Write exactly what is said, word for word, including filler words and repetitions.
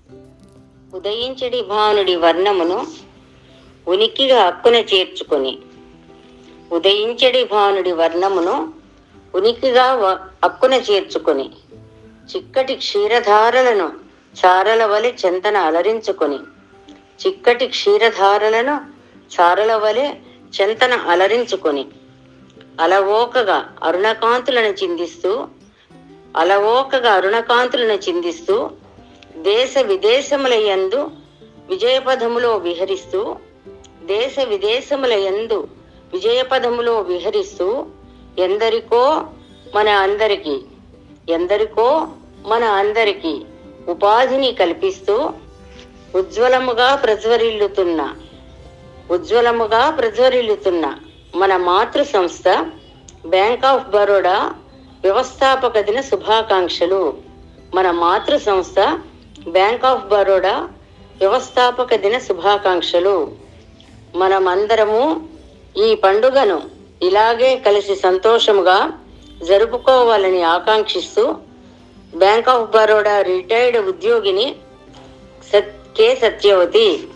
ఉదయించడి భానుడి వర్ణమును ఉనికిగా హక్కున చేర్చుకొని ఉదయించడి భానుడి వర్ణమును ఉనికిగా హక్కున చేర్చుకొని చిక్కటి క్షీరధారలను చారల వలె చెంతన అలరించుకొని చిక్కటి క్షీరధారలను చారల వలె చెంతన అలరించుకొని అలవోకగా అరుణకాంతులను చిందిస్తూ అలవోకగా అరుణకాంతులను చిందిస్తూ దేశ విదేశముల యందు విజయపదములో విహరిస్తూ దేశ విదేశముల యందు విజయపదములో విహరిస్తూ ఎందరికో మన అందరికీ ఎందరికో మన అందరికీ ఉపాధిని కల్పిస్తూ ఉజ్వలముగా ప్రజ్వరిల్లుతున్న ఉజ్వలముగా ప్రజ్వరిల్లుతున్న మన మాతృ సంస్థ బ్యాంక్ ఆఫ్ బరోడా వ్యవస్థాపక దిన శుభాకాంక్షలు. మన మాతృ సంస్థ బ్యాంక్ ఆఫ్ బరోడా వ్యవస్థాపక దిన శుభాకాంక్షలు. మనమందరము ఈ పండుగను ఇలాగే కలిసి సంతోషముగా జరుపుకోవాలని ఆకాంక్షిస్తూ బ్యాంక్ ఆఫ్ బరోడా రిటైర్డ్ ఉద్యోగిని కె సత్యవతి.